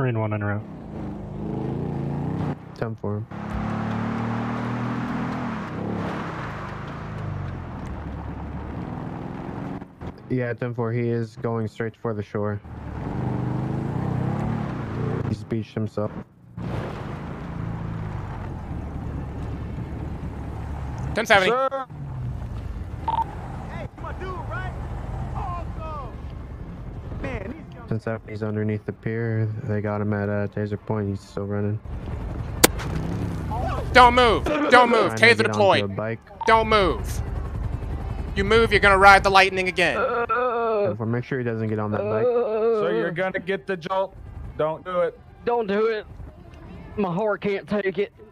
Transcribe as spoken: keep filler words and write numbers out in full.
Marine one en route. ten four. Yeah, ten four, he is going straight for the shore. He's beached himself. ten seventy. Sir. Hey, my dude, right? Awesome. Man, these guys. ten seventy, he's underneath the pier. They got him at uh, Taser Point. He's still running. Don't move. Don't move. Trying to Taser get onto a deployed. bike. Don't move. You move, you're gonna ride the lightning again. ten four, make sure he doesn't get on that bike. So you're gonna get the jolt. Don't do it. Don't do it. My heart can't take it.